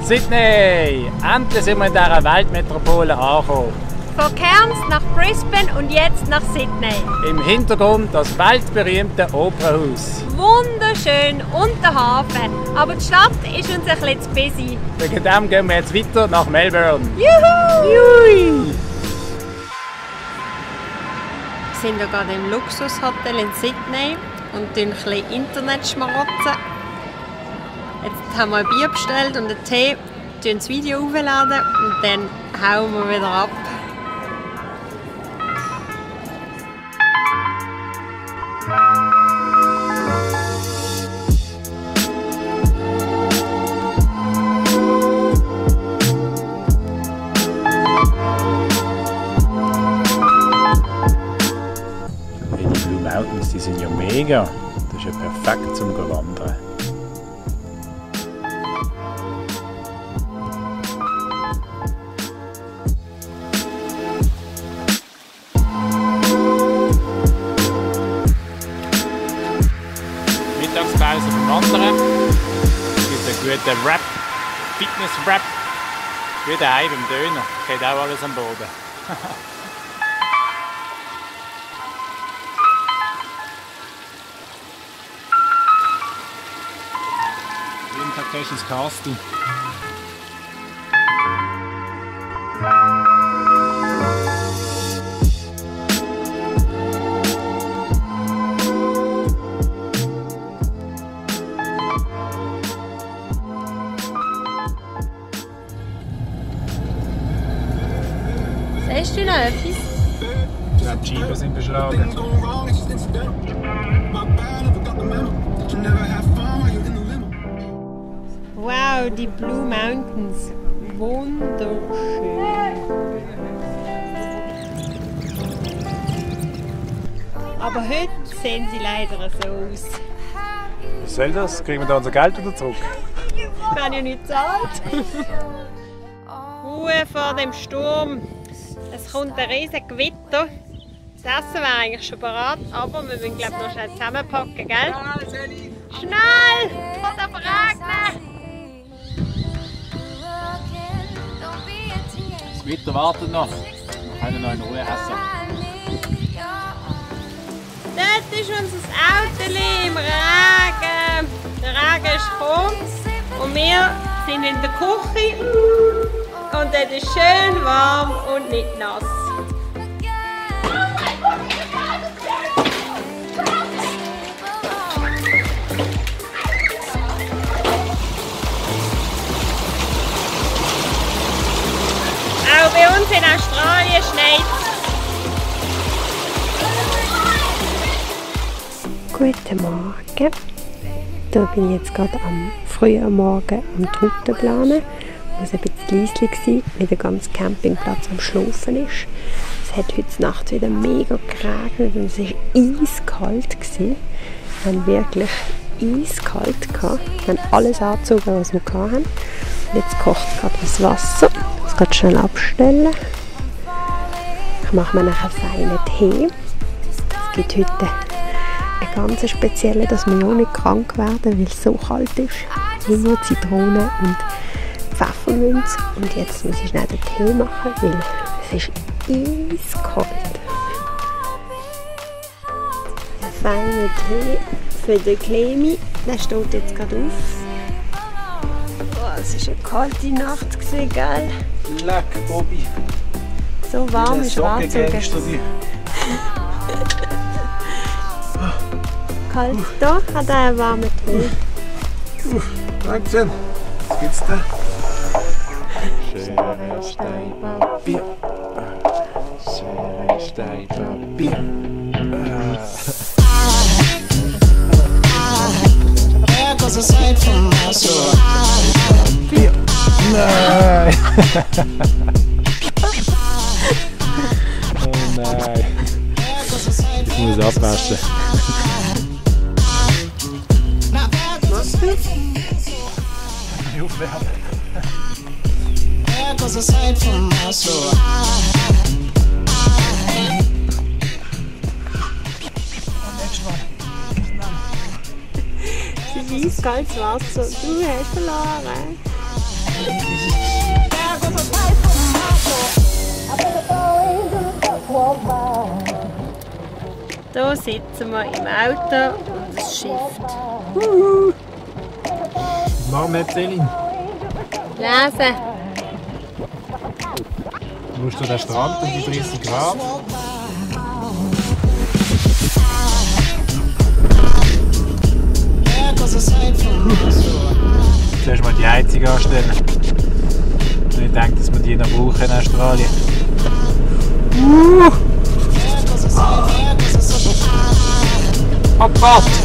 Sydney! Endlich sind wir in dieser Weltmetropole angekommen. Von Cairns nach Brisbane und jetzt nach Sydney. Im Hintergrund das weltberühmte Opernhaus. Wunderschön und der Hafen. Aber die Stadt ist uns ein bisschen zu busy. Wegen dem gehen wir jetzt weiter nach Melbourne. Juhu! Jui! Wir sind ja gerade im Luxushotel in Sydney und ein bisschen Internet schmarotzen. Jetzt haben wir ein Bier bestellt und einen Tee, das Video aufladen und dann hauen wir wieder ab. Hey, die Blue Mountains, die sind ja mega. Das ist ja perfekt zum Wandern. Mittagspause beim Wandern. Es gibt einen guten Wrap, Fitness-Wrap. Wie daheim beim Döner. Geht auch alles am Boden. Jeden Tag gehst du ins Castle. Siehst du noch etwas? Ich glaube, die Scheiben sind beschlagen. Wow, die Blue Mountains. Wunderschön. Aber heute sehen sie leider so aus. Was soll das? Kriegen wir da unser Geld wieder zurück? Wir haben ja nicht gezahlt. Ruhe vor dem Sturm. Es kommt ein riesiges Gewitter. Das Essen wäre eigentlich schon bereit, aber wir müssen glaube noch schnell zusammenpacken, gell? Schnell! Es wird regnen! Das Wetter wartet noch. Wir können noch in Ruhe essen. Dort ist unser Auto im Regen. Der Regen ist gekommen und wir sind in der Küche. Und dort ist schön warm und nicht nass. Auch bei uns in Australien schneit es. Guten Morgen. Da bin ich jetzt gerade am frühen Morgen am Route planen. Es war ein bisschen leislich, weil der ganze Campingplatz am Schlafen ist. Es hat heute Nacht wieder mega geregnet und es war eiskalt. Wir hatten wirklich eiskalt. Wir haben alles angezogen, was wir hatten. Und jetzt kocht gerade das Wasser. Ich muss es gerade schnell abstellen. Ich mache mir nachher feinen Tee. Es gibt heute einen ganz speziellen, dass wir ja nicht krank werden, weil es so kalt ist. Nur Zitrone und Pfefferminz. Und jetzt muss ich schnell den Tee machen, weil es ist eiskalt. Ein feiner Tee für den Clemi, der steht jetzt gerade auf. Oh, es war eine kalte Nacht, gell? Leck, Bobby. So warm ist angezogen. Kalt da, hat er einen warmen Tee. Dankeschön. Was gibt's da? Schere, Stein, Papier. Schere, Stein, Papier. Papier. Nein! Oh nein! Ich muss abwaschen. Was du? Ich aufwärmen. Es ist eiskaltes Wasser. Du hast verloren. Hier sitzen wir im Auto und es schifft. Was machen wir jetzt, Elin? Lesen. Du musst zu den Strand und die 30 Grad. Zuerst mal die Heizung anstellen. Ich denke, dass wir die noch brauchen in Australien. Oh Gott!